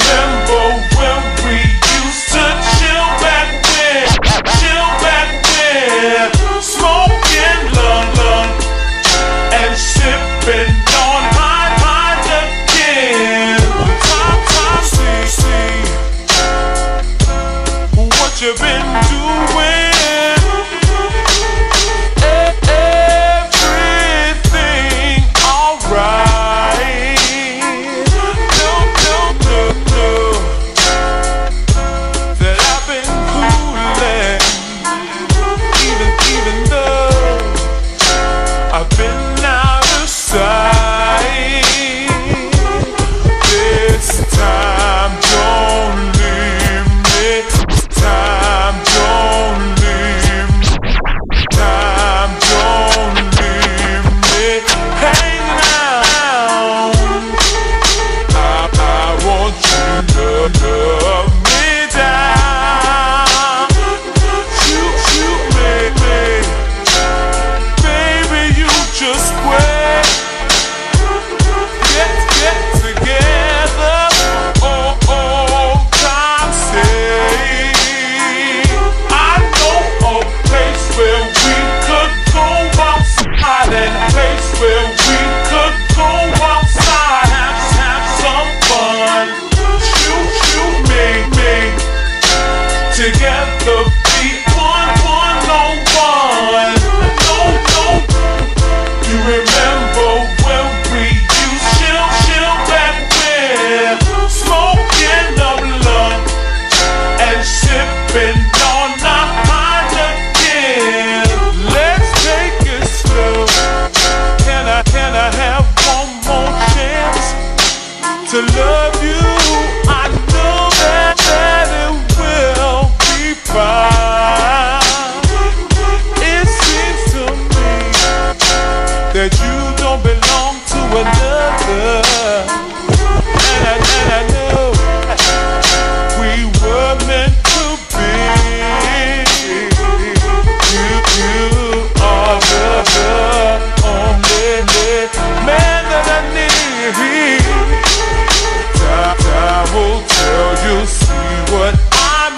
remember when we used to chill back then, smoking lung and sipping on Heineken. Time, see what you been doing. Together be one on one. No. You remember when we used chill back then, smoking up blunt and sipping on the Heineken. Let's take it slow. Can I have one more chance to love you? I know that it will be fine. It seems to me that you don't belong to another, and I know we were meant to be. You are the only man that I need. Time will tell you, see what I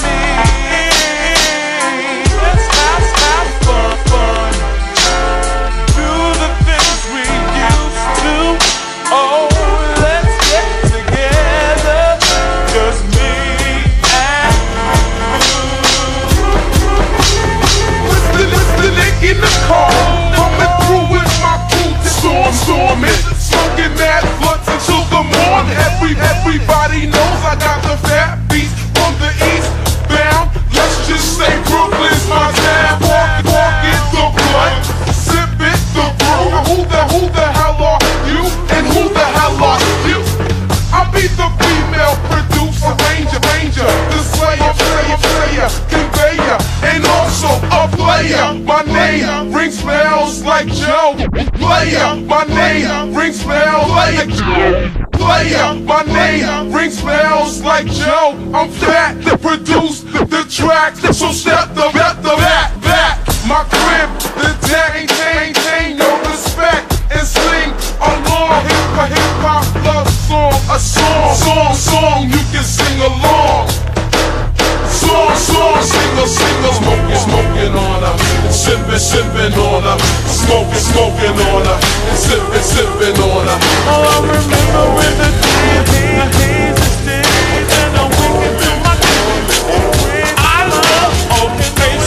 mean. Let's have fun. Do the things we used to. Oh, let's get together, just me and you. Listen, in the car, coming through with my crew, storming, smoking that blunts until the morning. Everybody knows I got the fat beats from the east bound. Let's just say Brooklyn's my town. Walking the blunt, sipping the brew. Who the hell are you? And who the hell are you? I be the female producer, ranger, the slayer, conveyor, and also a player. My name rings bells like Joe. Player, my name rings bells like Joe. Player, my name rings bells like Joe. I'm fat to produce the track, so step the back. My crib, the deck, maintain your respect and sing along. Hip-hop love song, a song you can sing along. Song, smoking on her, sipping on her, smoking on her, sipping on her. Oh, I remember when the haze is dead and I'm waking to my I love open face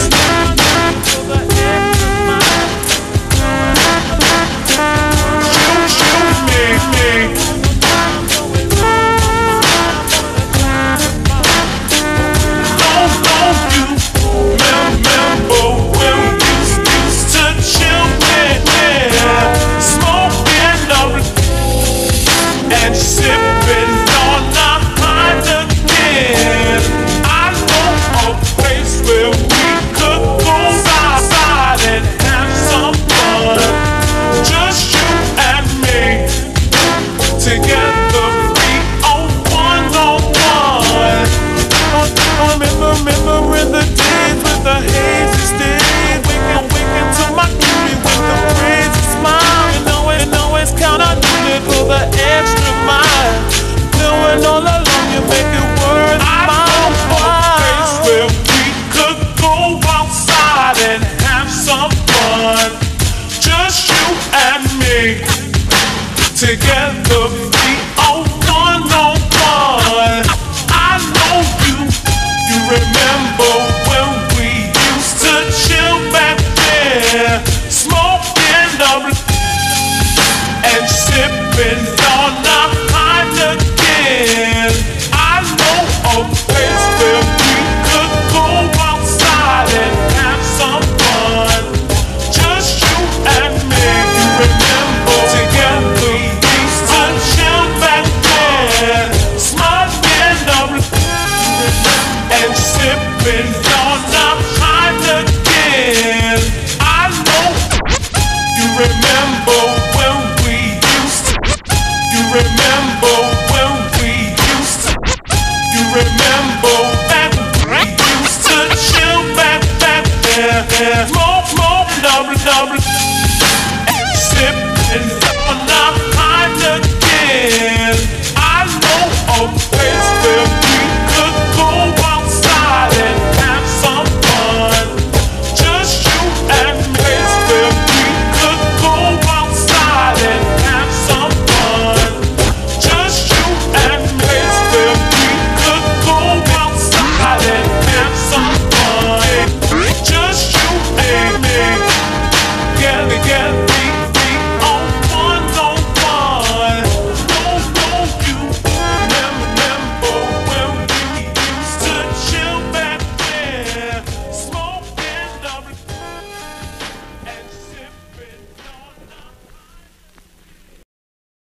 remember that we used to chill back there.